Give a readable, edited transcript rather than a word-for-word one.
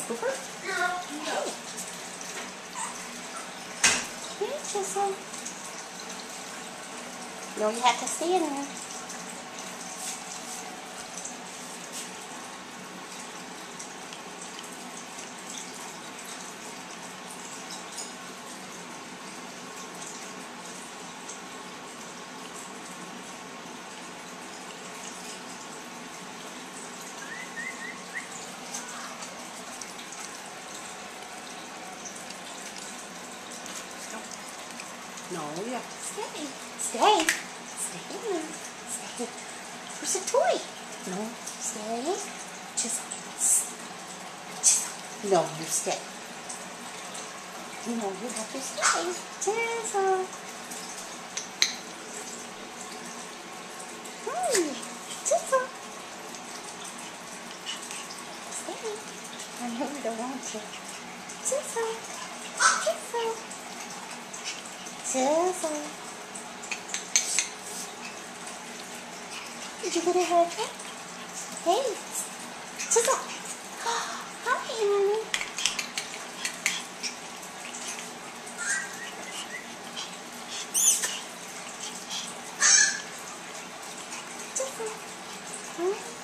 Cooper? Hey, Chisel. No, you have to stay in there. No, you have to stay. Stay. Stay in there. Stay. Where's the toy? No, stay. Chisel. Chisel. No, you stay. No, you have to stay. Chisel. Hey, Chisel. Stay. I know you don't want to. Chisel. Chisel. Chisel. Did you get a haircut? Hey, Chisel. Hi, honey. Chisel. Huh?